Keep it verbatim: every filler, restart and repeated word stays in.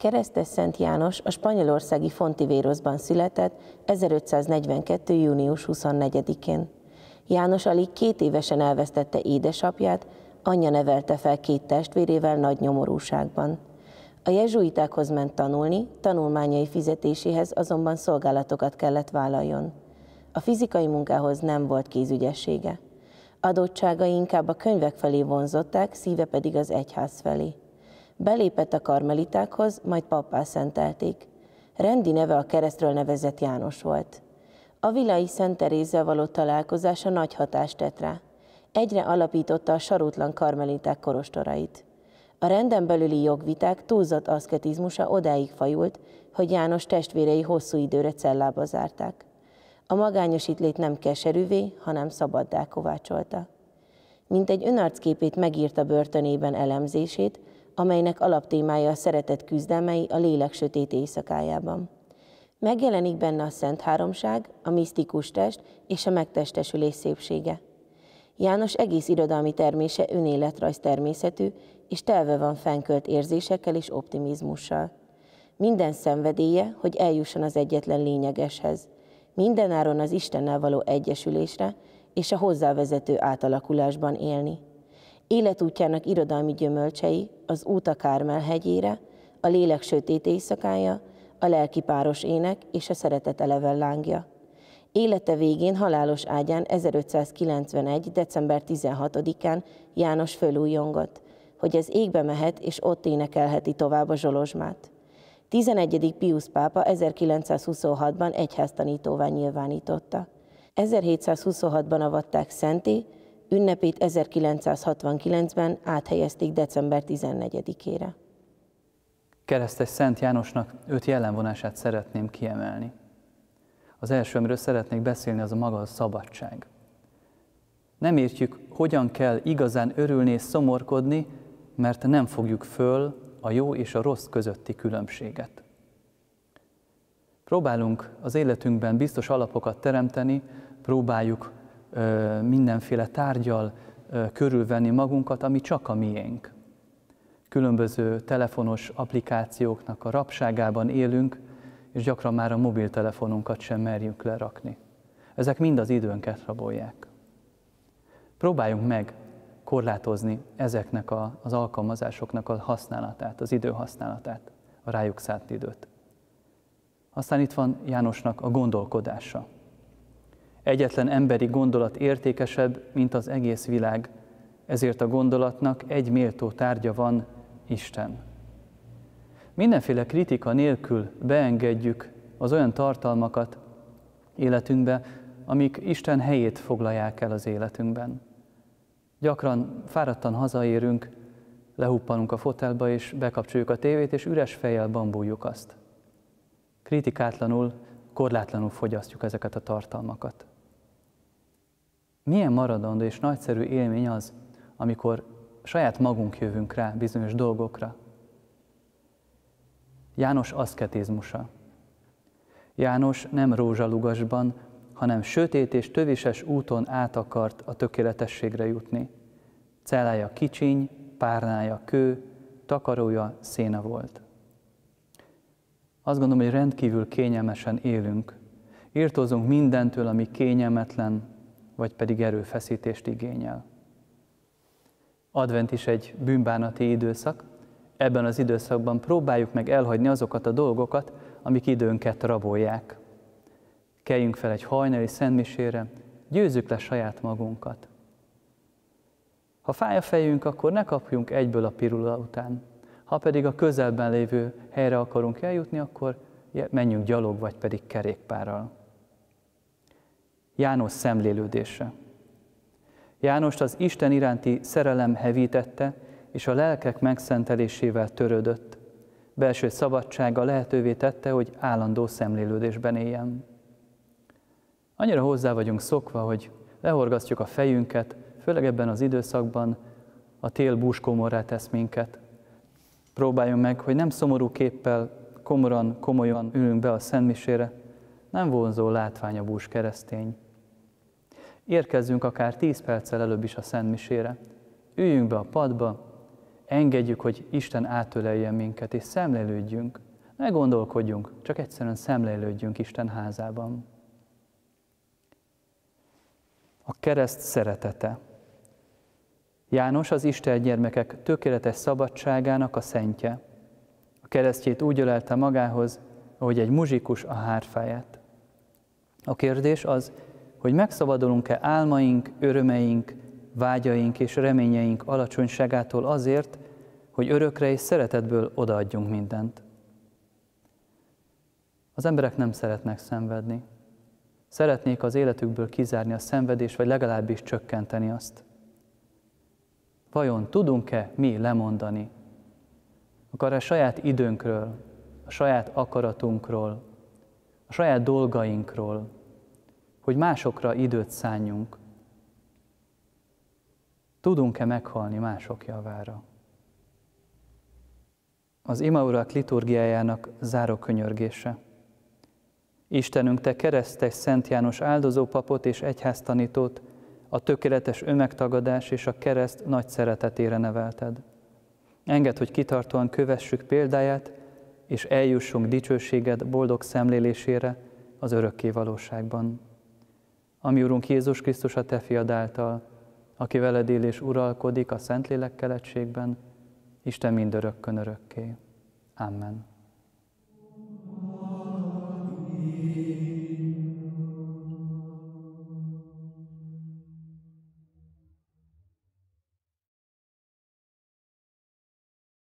keresztes Szent János a spanyolországi Fontivérosban született ezerötszáznegyvenkettő. június huszonnegyedikén. János alig két évesen elvesztette édesapját, anyja nevelte fel két testvérével nagy nyomorúságban. A jezsuitákhoz ment tanulni, tanulmányai fizetéséhez azonban szolgálatokat kellett vállaljon. A fizikai munkához nem volt kézügyessége. Adottságai inkább a könyvek felé vonzották, szíve pedig az egyház felé. Belépett a karmelitákhoz, majd pappá szentelték. Rendi neve a keresztről nevezett János volt. Avilai Szent Terézzel való találkozása nagy hatást tett rá. Egyre alapította a sarutlan karmeliták korostorait. A renden belüli jogviták túlzott aszketizmusa odáig fajult, hogy János testvérei hosszú időre cellába zárták. A magányos ítlét nem keserűvé, hanem szabaddá kovácsolta. Mint egy önarcképét megírta börtönében elemzését, amelynek alaptémája a szeretet küzdelmei a lélek sötét éjszakájában. Megjelenik benne a Szent Háromság, a misztikus test és a megtestesülés szépsége. János egész irodalmi termése önéletrajz természetű, és telve van fennkölt érzésekkel és optimizmussal. Minden szenvedélye, hogy eljusson az egyetlen lényegeshez, mindenáron az Istennel való egyesülésre és a hozzávezető átalakulásban élni. Életútjának irodalmi gyümölcsei az út a Kármel hegyére, a lélek sötét éjszakája, a lelki páros ének és a szeretet eleven lángja. Élete végén halálos ágyán ezerötszázkilencvenegy. december tizenhatodikán János fölújjongott, hogy az égbe mehet és ott énekelheti tovább a zsolozsmát. tizenegyedik Piusz pápa ezerkilencszázhuszonhatban egyháztanítóvá nyilvánította. ezerhétszázhuszonhatban avatták szentté, ünnepét ezerkilencszázhatvankilencben áthelyezték december tizennegyedikére. Keresztes Szent Jánosnak öt jellemvonását szeretném kiemelni. Az első, amiről szeretnék beszélni, az a maga a szabadság. Nem értjük, hogyan kell igazán örülni és szomorkodni, mert nem fogjuk föl a jó és a rossz közötti különbséget. Próbálunk az életünkben biztos alapokat teremteni, próbáljuk ö, mindenféle tárggyal ö, körülvenni magunkat, ami csak a miénk. Különböző telefonos applikációknak a rabságában élünk, és gyakran már a mobiltelefonunkat sem merjük lerakni. Ezek mind az időnket rabolják. Próbáljunk meg korlátozni ezeknek a, az alkalmazásoknak a használatát, az időhasználatát, a rájuk szánt időt. Aztán itt van Jánosnak a gondolkodása. Egyetlen emberi gondolat értékesebb, mint az egész világ, ezért a gondolatnak egy méltó tárgya van, Isten. Mindenféle kritika nélkül beengedjük az olyan tartalmakat életünkbe, amik Isten helyét foglalják el az életünkben. Gyakran fáradtan hazaérünk, lehuppanunk a fotelba, és bekapcsoljuk a tévét, és üres fejjel bambuljuk azt. Kritikátlanul, korlátlanul fogyasztjuk ezeket a tartalmakat. Milyen maradandó és nagyszerű élmény az, amikor saját magunk jövünk rá bizonyos dolgokra. János aszketizmusa. János nem rózsalugasban, hanem sötét és tövises úton át akart a tökéletességre jutni. Cellája kicsiny, párnája kő, takarója széna volt. Azt gondolom, hogy rendkívül kényelmesen élünk. Irtózunk mindentől, ami kényelmetlen, vagy pedig erőfeszítést igényel. Advent is egy bűnbánati időszak. Ebben az időszakban próbáljuk meg elhagyni azokat a dolgokat, amik időnket rabolják. Keljünk fel egy hajnali szentmisére, győzzük le saját magunkat. Ha fáj a fejünk, akkor ne kapjunk egyből a pirula után. Ha pedig a közelben lévő helyre akarunk eljutni, akkor menjünk gyalog, vagy pedig kerékpárral. János szemlélődése. Jánost az Isten iránti szerelem hevítette, és a lelkek megszentelésével törődött. Belső szabadsága lehetővé tette, hogy állandó szemlélődésben éljen. Annyira hozzá vagyunk szokva, hogy lehorgasztjuk a fejünket, főleg ebben az időszakban a tél búskomorrá tesz minket. Próbáljunk meg, hogy nem szomorú képpel, komoran, komolyan ülünk be a szentmisére, nem vonzó látvány a bús keresztény. Érkezzünk akár tíz perccel előbb is a szentmisére. Üljünk be a padba, engedjük, hogy Isten átöleljen minket, és szemlélődjünk. Ne gondolkodjunk, csak egyszerűen szemlélődjünk Isten házában. A kereszt szeretete. János az Isten gyermekek tökéletes szabadságának a szentje. A keresztjét úgy ölelte magához, ahogy egy muzsikus a hárfáját. A kérdés az, hogy megszabadulunk-e álmaink, örömeink, vágyaink és reményeink alacsonyságától azért, hogy örökre és szeretetből odaadjunk mindent. Az emberek nem szeretnek szenvedni. Szeretnék az életükből kizárni a szenvedést, vagy legalábbis csökkenteni azt. Vajon tudunk-e mi lemondani? Akár a saját időnkről, a saját akaratunkról, a saját dolgainkról, hogy másokra időt szánjunk? Tudunk-e meghalni mások javára? Az imaurak liturgiájának záró könyörgése. Istenünk, Te keresztes Szent János áldozópapot és egyháztanítót a tökéletes önmegtagadás és a kereszt nagy szeretetére nevelted. Engedd, hogy kitartóan kövessük példáját, és eljussunk dicsőséged boldog szemlélésére az örökké valóságban. Ami Urunk Jézus Krisztus a Te fiad által, aki veled él és uralkodik a Szentlélekkel egységben, Isten mindörökkön örökké. Amen.